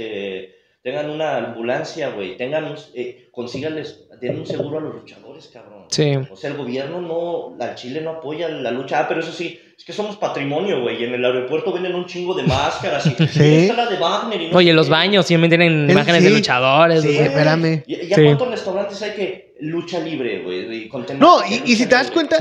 una ambulancia, güey, consíganles, den un seguro a los luchadores, cabrón. Sí. O sea, el gobierno al Chile no apoya la lucha. Pero eso sí, es que somos patrimonio, güey. Y en el aeropuerto venden un chingo de máscaras. Y esta la de Wagner. Y no oye, los baños siempre tienen imágenes de luchadores. Sí, espérame. ¿Ya cuántos restaurantes hay que lucha libre, güey? No, y si te das cuenta,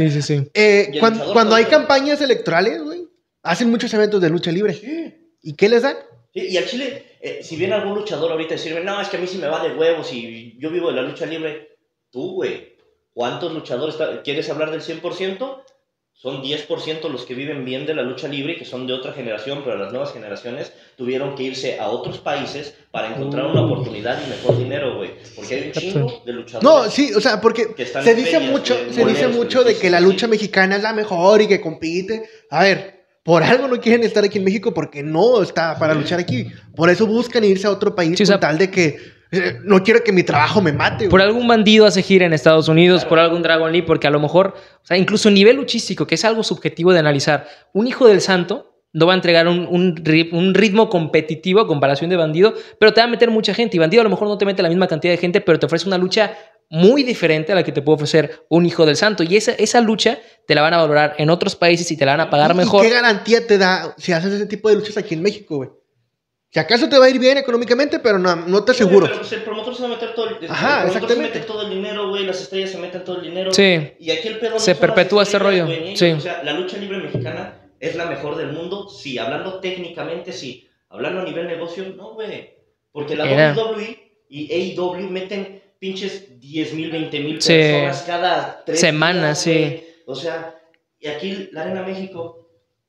cuando hay también. Campañas electorales, güey, hacen muchos eventos de lucha libre. Sí. ¿Y qué les dan? Sí, y al Chile, si viene algún luchador ahorita a decirme, no, es que a mí sí me va de huevos y yo vivo de la lucha libre, tú, güey, ¿cuántos luchadores quieres hablar del 100%? Son 10% los que viven bien de la lucha libre y que son de otra generación, pero las nuevas generaciones tuvieron que irse a otros países para encontrar una oportunidad y mejor dinero, güey. Porque hay un chingo de luchadores. No, sí, o sea, porque se dice mucho de que la lucha mexicana es la mejor y que compite. A ver, por algo no quieren estar aquí en México porque no está para luchar aquí. Por eso buscan irse a otro país con tal de que no quiero que mi trabajo me mate. Por algún bandido hace gira en Estados Unidos, por algún Dragon Lee, porque a lo mejor, o sea, incluso a nivel luchístico, que es algo subjetivo de analizar, un hijo del santo no va a entregar un ritmo competitivo a comparación de bandido, pero te va a meter mucha gente. Y bandido a lo mejor no te mete la misma cantidad de gente, pero te ofrece una lucha muy diferente a la que te puede ofrecer un hijo del santo. Y esa lucha te la van a valorar en otros países y te la van a pagar mejor. ¿Y qué garantía te da si haces ese tipo de luchas aquí en México, güey? Si acaso te va a ir bien económicamente, pero no te aseguro. Pero pues el promotor se va a meter todo el dinero. Ajá, se mete todo el dinero, güey. Las estrellas se meten todo el dinero. Sí. Y aquí el pedo no se perpetúa ese rollo. Sí. O sea, la lucha libre mexicana es la mejor del mundo. Sí, hablando técnicamente, sí. Hablando a nivel negocio, no, güey. Porque la WWE y AEW meten pinches 10,000, 20,000 personas cada 3 semanas, días, o sea, y aquí la Arena México...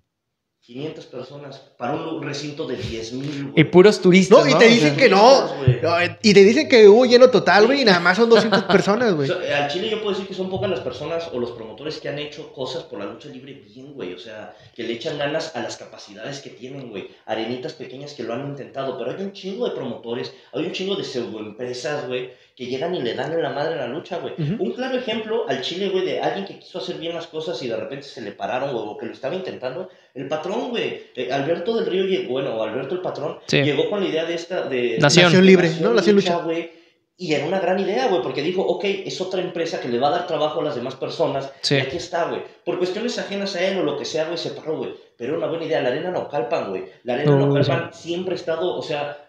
500 personas para un recinto de 10,000. Y puros turistas. No, y te dicen que no. No, y te dicen que hubo lleno total, güey, y nada más son 200 personas, güey. O sea, al Chile yo puedo decir que son pocas las personas o los promotores que han hecho cosas por la lucha libre bien, güey. O sea, que le echan ganas a las capacidades que tienen, güey. Arenitas pequeñas que lo han intentado. Pero hay un chingo de promotores, hay un chingo de pseudoempresas, güey, que llegan y le dan en la madre a la lucha, güey. Un claro ejemplo al Chile, güey, de alguien que quiso hacer bien las cosas y de repente se le pararon, güey, o que lo estaba intentando. El patrón, güey. Alberto del Río llegó, bueno, o Alberto el patrón, llegó con la idea de esta, de Nación Libre, ¿no? Nación Lucha, güey. Y era una gran idea, güey, porque dijo, ok, es otra empresa que le va a dar trabajo a las demás personas. Sí. Y aquí está, güey. Por cuestiones ajenas a él o lo que sea, güey, se paró, güey. Pero era una buena idea. La Arena Naucalpan, güey. La Arena Naucalpan siempre ha estado, o sea,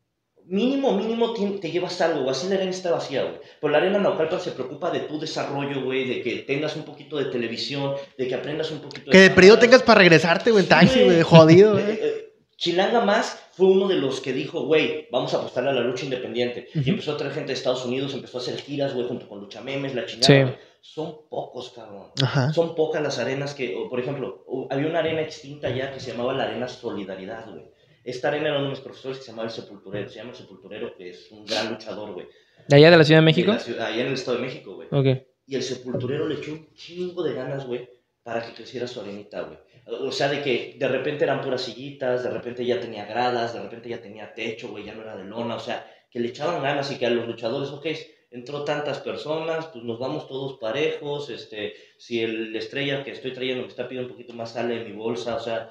mínimo te llevas algo, güey. Así la arena está vacía, güey. Pero la Arena Naucalpan se preocupa de tu desarrollo, güey, de que tengas un poquito de televisión, de que aprendas un poquito de... Que de periodo tengas para regresarte, güey, en taxi, güey, jodido, güey. Chilanga Más fue uno de los que dijo, güey, vamos a apostarle a la lucha independiente. Y empezó a traer gente de Estados Unidos, empezó a hacer giras, güey, junto con Lucha Memes, la chingada, güey. Son pocos, cabrón. Son pocas las arenas que, por ejemplo, había una arena extinta ya que se llamaba la Arena Solidaridad, güey. Esta arena era uno de mis profesores que se llamaba El Sepulturero. Se llama El Sepulturero, que es un gran luchador, güey. ¿De allá de la Ciudad de México? Allá en el Estado de México, güey. Ok. Y el Sepulturero le echó un chingo de ganas, güey, para que creciera su arenita, güey. O sea, de que de repente eran puras sillitas, de repente ya tenía gradas, de repente ya tenía techo, güey, ya no era de lona. O sea, que le echaban ganas y que a los luchadores, ok, entró tantas personas, pues nos vamos todos parejos. Si el estrella que estoy trayendo me está pidiendo un poquito más, sale de mi bolsa. O sea,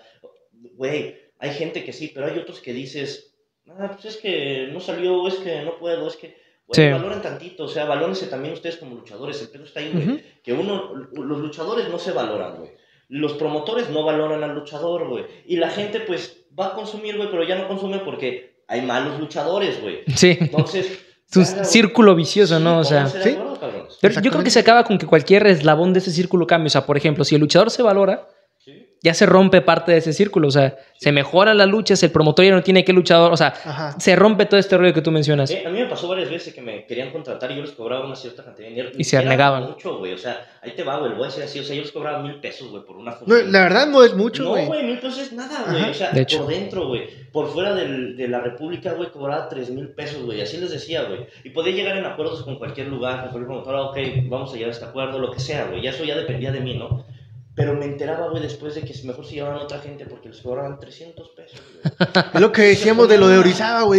güey, hay gente que sí, pero hay otros que dices, pues es que no salió, es que no puedo, es que... Güey, valoren tantito, o sea, valórense también ustedes como luchadores. El pedo está ahí, güey. Que los luchadores no se valoran, güey. Los promotores no valoran al luchador, güey. Y la gente, pues, va a consumir, güey, pero ya no consume porque hay malos luchadores, güey. Sí. Entonces... Es un círculo vicioso, ¿no? O sea, ¿sí? Pero yo creo que se acaba con que cualquier eslabón de ese círculo cambie. O sea, por ejemplo, si el luchador se valora, ya se rompe parte de ese círculo. O sea, se mejoran las luchas, el promotor ya no tiene que luchador. O sea, se rompe todo este rollo que tú mencionas. A mí me pasó varias veces que me querían contratar y yo les cobraba una cierta cantidad de dinero. Y se negaban. Mucho, güey. O sea, ahí te va, güey. Lo voy a decir así. O sea, yo les cobraba 1,000 pesos, güey, por una foto. No, la verdad no es mucho, güey. No, güey, 1,000 pesos es nada, güey. O sea, por dentro, güey. Por fuera de la República, güey, cobraba 3,000 pesos, güey. Así les decía, güey. Y podía llegar en acuerdos con cualquier lugar, con cualquier promotora. Ok, vamos a llegar a este acuerdo, lo que sea, güey. Ya eso ya dependía de mí, ¿no? Pero me enteraba, güey, después de que mejor se llevaban a otra gente porque les cobraban 300 pesos, güey. Es lo que decíamos de lo de Orizaba, güey.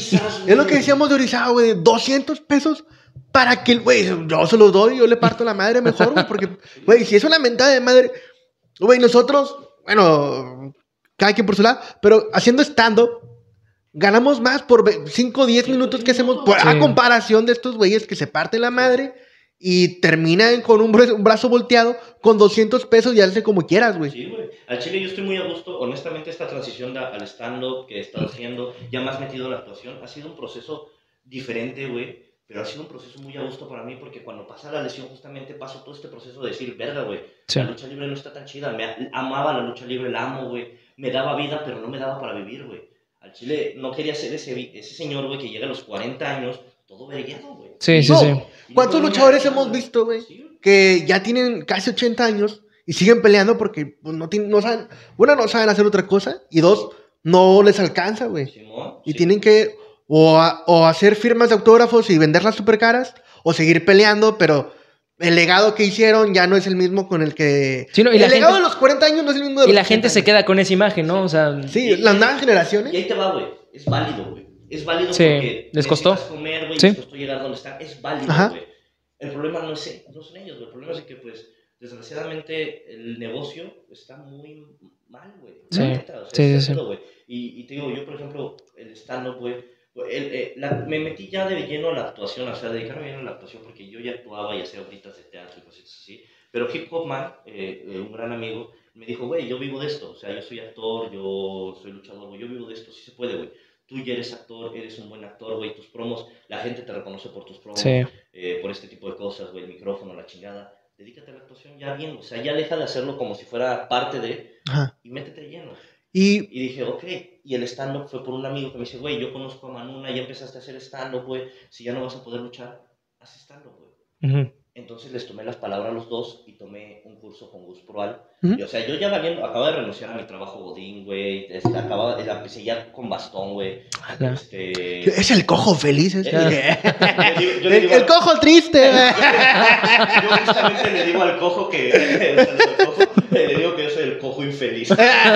Es lo que decíamos de Orizaba, güey. 200 pesos para que el güey, yo se los doy, yo le parto la madre mejor, güey. Porque, güey, si es una mentada de madre, güey, nosotros, bueno, cada quien por su lado, pero haciendo stand-up, ganamos más por 5 o 10 minutos que hacemos, a comparación de estos güeyes que se parten la madre. Y terminan con un brazo volteado con 200 pesos y hazle como quieras, güey. Sí, güey. Al Chile yo estoy muy a gusto. Honestamente, esta transición al stand-up que he estado haciendo, ya más metido en la actuación, ha sido un proceso diferente, güey. Pero ha sido un proceso muy a gusto para mí porque cuando pasa la lesión, justamente paso todo este proceso de decir, verga, güey, la lucha libre no está tan chida. Amaba la lucha libre, la amo, güey. Me daba vida, pero no me daba para vivir, güey. Al Chile no quería ser ese señor, güey, que llega a los 40 años, todo vergueado, güey. Sí. ¿Cuántos luchadores hemos visto, güey? Que ya tienen casi 80 años y siguen peleando porque pues, no saben, bueno, no saben hacer otra cosa y dos, no les alcanza, güey. Y tienen que o hacer firmas de autógrafos y venderlas súper caras o seguir peleando, pero el legado que hicieron ya no es el mismo con el que... Sí, no, y el legado de los 40 años no es el mismo de los 80 Y la gente se queda con esa imagen, ¿no? O sea... Sí, las nuevas generaciones. Y ahí te va, güey. Es válido, güey. Es válido les porque costó comer, güey, les costó llegar donde están. Es válido, güey. El problema no son ellos, güey. El problema es que, pues, desgraciadamente, el negocio está muy mal, güey. Sí. Güey. Y te digo, yo, por ejemplo, el stand-up, güey, me metí ya de lleno a la actuación, o sea, dedicarme bien a la actuación, porque yo ya actuaba y hacía obritas de teatro y cosas así. Pero Hip Hop Man, un gran amigo, me dijo, güey, yo vivo de esto. O sea, yo soy actor, yo soy luchador, güey, yo vivo de esto, sí se puede, güey. Tú ya eres actor, eres un buen actor, güey, tus promos, la gente te reconoce por tus promos, por este tipo de cosas, güey, el micrófono, la chingada. Dedícate a la actuación ya bien, o sea, ya deja de hacerlo como si fuera parte de, y métete lleno. Y dije, ok, y el stand-up fue por un amigo que me dice, güey, yo conozco a Manuna, ya empezaste a hacer stand-up, güey, si ya no vas a poder luchar, haz stand-up, güey. Entonces les tomé las palabras a los dos y tomé un curso con Gus Proal. Ujú. Y, o sea, yo ya valiendo, acababa de renunciar a mi trabajo godín, güey. Empecé ya con bastón, güey. Ala. Es el cojo feliz. Yo le digo El cojo triste. yo justamente le digo al cojo que... le digo que yo soy el cojo infeliz.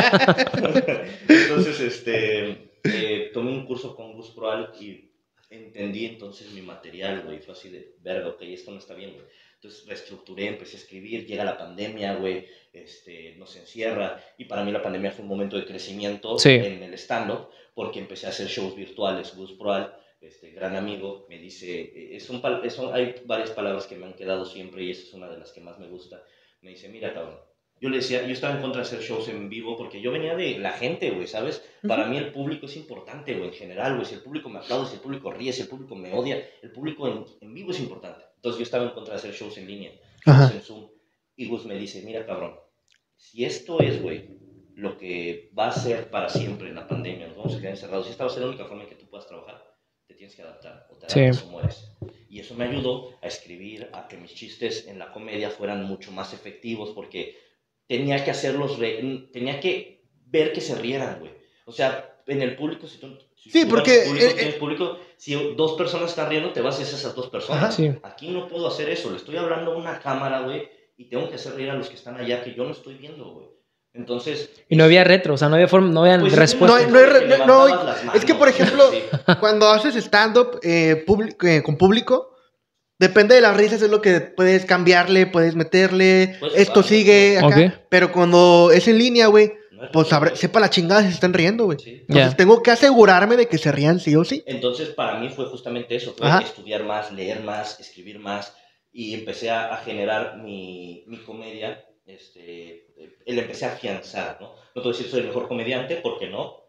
Entonces, tomé un curso con Gus Proal y entendí entonces mi material, güey. Fue así de, verga, ok, esto no está bien, güey. Entonces reestructuré, empecé a escribir, llega la pandemia, güey, nos encierra. Y para mí la pandemia fue un momento de crecimiento Sí. en el stand-up, porque empecé a hacer shows virtuales. Gus Proal, gran amigo, me dice, hay varias palabras que me han quedado siempre y esa es una de las que más me gusta. Me dice, mira, cabrón. Yo le decía, yo estaba en contra de hacer shows en vivo porque yo venía de la gente, güey, ¿sabes? Para mí el público es importante, güey, en general, güey. Si el público me aplaude, si el público ríe, si el público me odia, el público en vivo es importante. Entonces yo estaba en contra de hacer shows en línea, shows en Zoom. Y Gus me dice, mira, cabrón, si esto es, güey, lo que va a ser para siempre en la pandemia, nos vamos a quedar encerrados, si esta va a ser la única forma en que tú puedas trabajar, te tienes que adaptar, o te adaptas o mueres. Y eso me ayudó a escribir, a que mis chistes en la comedia fueran mucho más efectivos, porque tenía que hacerlos, tenía que ver que se rieran, güey. O sea, en el público, si tú porque tienes público, si dos personas están riendo, te vas a esas dos personas. Sí. Aquí no puedo hacer eso, le estoy hablando a una cámara, güey, y tengo que hacer reír a los que están allá que yo no estoy viendo, güey. Entonces... Y no había retro, o sea, no había forma, no había pues, respuesta. Es que, por ejemplo, cuando haces stand-up con público, depende de las risas, es lo que puedes cambiarle, puedes meterle, Pues, esto sigue acá. Ok. Pero cuando es en línea, güey, No es pues retro, güey. sepa la chingada si se están riendo, güey. Sí. Entonces Ya. tengo que asegurarme de que se rían sí o sí. Entonces, para mí fue justamente eso, fue Ajá. estudiar más, leer más, escribir más, y empecé a generar mi comedia, le empecé a afianzar, ¿no? No te voy a decir soy el mejor comediante, porque no,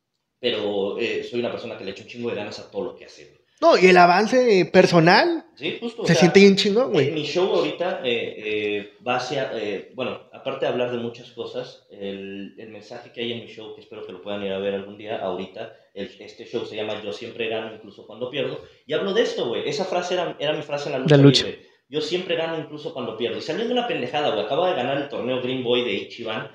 pero soy una persona que le echa un chingo de ganas a todo lo que hace, güey. No, y el avance personal Sí, justo. se siente bien chingón, güey. Mi show ahorita va hacia, bueno, aparte de hablar de muchas cosas, el mensaje que hay en mi show, que espero que lo puedan ir a ver algún día, ahorita, este show se llama Yo siempre gano, incluso cuando pierdo, y hablo de esto, güey. Esa frase era mi frase en la lucha libre. Yo siempre gano, incluso cuando pierdo. Y salió de una pendejada, güey. Acaba de ganar el torneo Green Boy de Ichiban,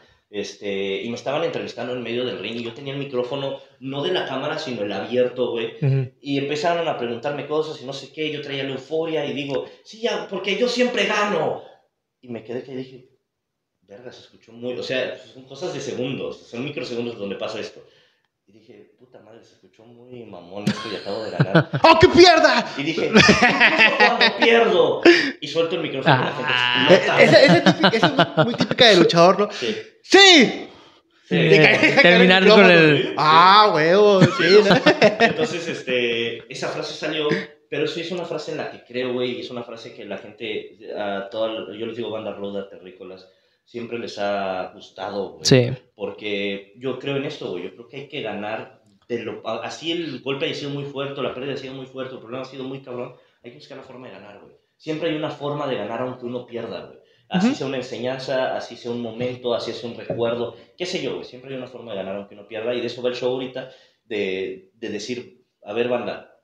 y me estaban entrevistando en medio del ring, y yo tenía el micrófono, no de la cámara, sino el abierto, güey. Y empezaron a preguntarme cosas y no sé qué, yo traía la euforia y digo, sí, ya, porque yo siempre gano. Y me quedé que dije, verga, se escuchó muy... O sea, son cosas de segundos, son microsegundos donde pasa esto. Y dije, puta madre, se escuchó muy mamón esto y acabo de ganar. ¡Oh, que pierda! Y dije, incluso cuando pierdo. Y suelto el micrófono y la gente explota. Esa es muy típica de luchador, ¿no? Sí. ¡Sí! Sí. Terminar con el... Ah, huevo, sí. ¿No? Entonces, esa frase salió, pero eso es una frase en la que creo, güey, y es una frase que la gente, yo les digo banda ruda, terrícolas, siempre les ha gustado, güey. Sí. Porque yo creo en esto, güey, yo creo que hay que ganar, así el golpe haya sido muy fuerte, la pérdida ha sido muy fuerte, el problema ha sido muy cabrón, hay que buscar la forma de ganar, güey. Siempre hay una forma de ganar aunque uno pierda, güey. Así sea una enseñanza, así sea un momento, así sea un recuerdo, qué sé yo, güey. Siempre hay una forma de ganar aunque uno pierda. Y de eso va el show ahorita, de decir, a ver, banda,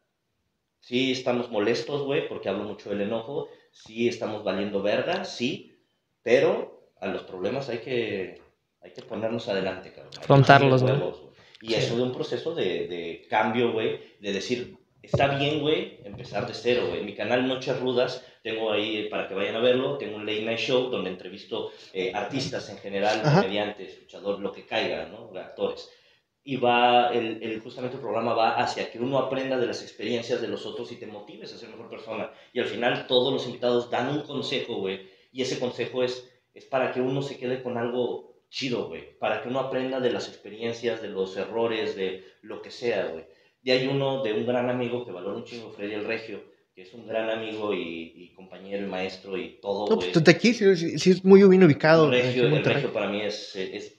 sí estamos molestos, güey, porque hablo mucho del enojo, sí estamos valiendo verga, sí, pero a los problemas hay que ponernos adelante, cabrón. Afrontarlos, güey. Y eso de un proceso de cambio, güey, de decir, está bien, güey, empezar de cero, güey. Mi canal Noches Rudas, tengo ahí, para que vayan a verlo, tengo un late night show donde entrevisto artistas en general, comediantes, luchadores, lo que caiga, ¿no? Actores. Y va, justamente el programa va hacia que uno aprenda de las experiencias de los otros y te motives a ser mejor persona. Y al final todos los invitados dan un consejo, güey, y ese consejo es para que uno se quede con algo chido, güey, para que uno aprenda de las experiencias, de los errores, de lo que sea, güey. Y hay uno de un gran amigo que valoro un chingo, Freddy el Regio, que es un gran amigo y compañero y maestro y todo, No, güey. pues de aquí sí es muy bien ubicado. El Regio para mí es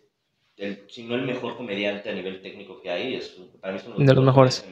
si no el mejor comediante a nivel técnico que hay, para mí es uno de los mejores.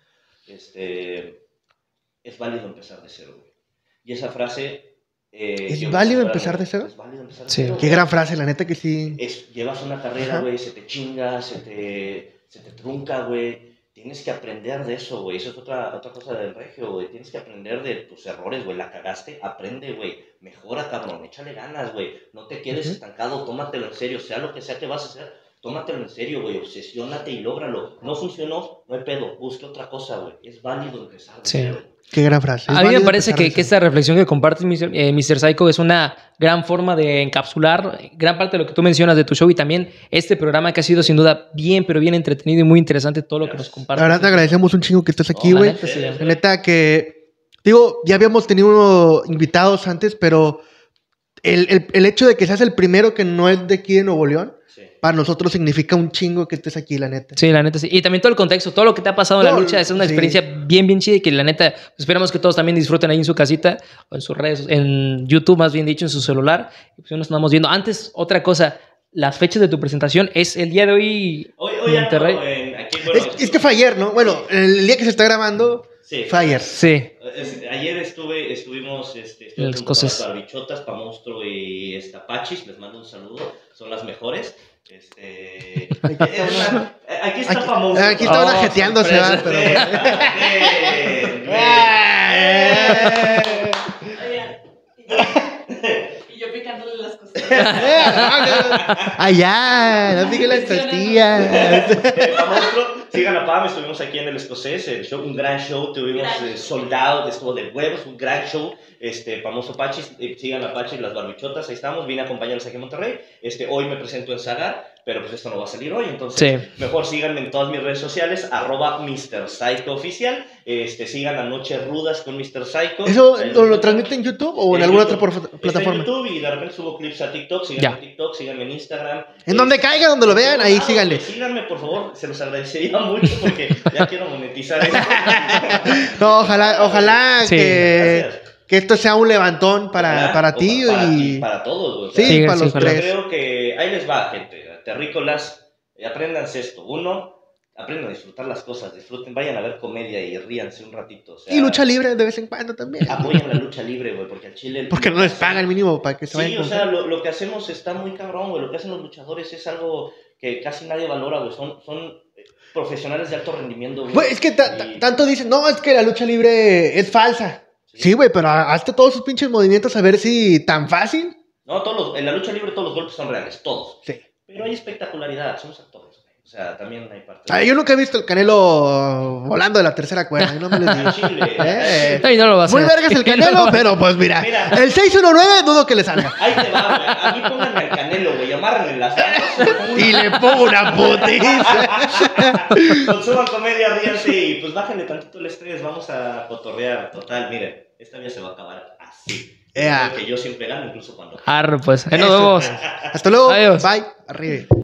Es válido empezar de cero, güey. Y esa frase... ¿Es válido empezar de cero? Es válido empezar de Sí. cero. Qué gran frase, la neta que sí. Llevas una carrera, güey, se te chinga, se te trunca, güey. tienes que aprender de eso, güey. Eso es otra cosa del regio, güey. Tienes que aprender de tus errores, güey. La cagaste, aprende, güey. Mejora, cabrón. Échale ganas, güey. No te quedes estancado, tómatelo en serio. Sea lo que sea que vas a hacer, tómatelo en serio, güey. Obsesiónate y lógralo. No funcionó, no hay pedo. Busca otra cosa, güey. Es válido empezar. Sí. Qué gran frase. A mí me parece que esta reflexión que comparte Mr. Psycho es una gran forma de encapsular gran parte de lo que tú mencionas de tu show y también este programa que ha sido sin duda bien, pero bien entretenido y muy interesante todo lo que nos compartes. La verdad te agradecemos un chingo que estés aquí, güey. Sí, la neta que, digo, ya habíamos tenido invitados antes, pero el hecho de que seas el primero que no es de aquí de Nuevo León, para nosotros significa un chingo que estés aquí, la neta. Sí, la neta sí. Y también todo el contexto, todo lo que te ha pasado en la lucha, es una experiencia bien, bien chida y que la neta, pues, esperamos que todos también disfruten ahí en su casita o en sus redes, en YouTube más bien dicho, en su celular. Y pues nos estamos viendo. Antes, otra cosa, las fechas de tu presentación es el día de hoy en Monterrey. Aquí, bueno, es que fue ayer, ¿no? Bueno, el día que se está grabando, fue ayer. Sí. Ayer estuvimos junto con las Barbichotas, Pa' Monstruo y Pachis, les mando un saludo, son las mejores. Aquí está Pa' Monstruo. Aquí estaban ajeteándose, ¿verdad? Pero... Y yo picándole las cosas. Allá, no pique las tortillas. Pa' Monstruo, sigan a Pam, estuvimos aquí en el Escocés, el show, un gran show, tuvimos soldado, estuvo de huevos, un gran show, famoso Pachis, sigan a Pachis, las Barbichotas, ahí estamos, vine a acompañarlos aquí en Monterrey, hoy me presento en Sagar, pero pues esto no va a salir hoy, entonces mejor síganme en todas mis redes sociales, @Mr. Psycho Oficial, sigan a Noches Rudas con Mr. Psycho. ¿Eso lo transmite en YouTube o en alguna otra plataforma? Está en YouTube y de repente subo clips a TikTok, síganme en TikTok, síganme en Instagram. En donde caiga, donde lo vean, ahí síganle. Síganme, por favor, se los agradecería mucho porque ya quiero monetizar esto. No, ojalá que esto sea un levantón para ti y para todos. Sí, para los tres. Creo que ahí les va, gente. Terrícolas, apréndanse esto. Uno, aprendan a disfrutar las cosas, disfruten, vayan a ver comedia y ríanse un ratito. O sea, y lucha libre de vez en cuando también. Apoyen la lucha libre, güey, porque al Chile... Porque no les pagan el mínimo para que se vayan. Sí, o sea, lo que hacemos está muy cabrón, güey. Lo que hacen los luchadores es algo que casi nadie valora, güey. Son profesionales de alto rendimiento, güey. Pues es que tanto dicen, no, es que la lucha libre es falsa. Sí, güey, pero hazte todos sus pinches movimientos a ver si tan fácil. No, en la lucha libre todos los golpes son reales, todos. Sí. Pero hay espectacularidad, somos actores, güey. O sea, también hay parte. Yo nunca he visto el Canelo volando de la tercera cuerda. No me les digo. No lo va a hacer. Muy vergas el Canelo, pero pues mira. El 619 dudo que le salga. Ahí te va, güey. A mí pónganme al Canelo, güey. Amárrenle las manos. Y le pongo una putiza. Consuman comedia, ríanse y pues bájenle tantito el estrés. Vamos a cotorrear. Total, miren. Esta vida se va a acabar así. Que yo siempre gano, incluso cuando... Pues. Ahí nos vemos. Hasta luego. Adiós. Bye. Arriba.